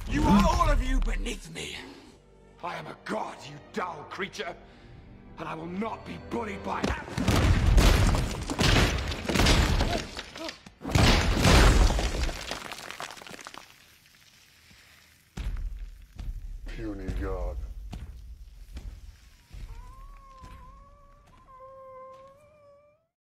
You are all of you beneath me. I am a god, you dull creature, and I will not be bullied by that. Puny god.